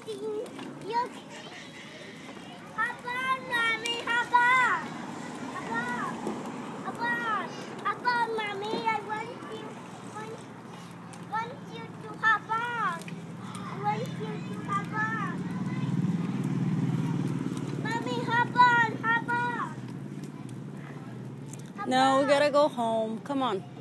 you hop on, Mommy, hop on. Hop on, Mommy. I want you to hop on. I want you to hop on. Mommy, hop on. No, we gotta go home. Come on.